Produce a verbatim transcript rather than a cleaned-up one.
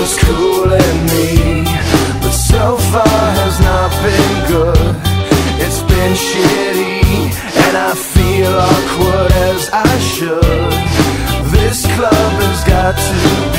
was cooling me, but so far has not been good. It's been shitty, and I feel awkward as I should. This club has got to be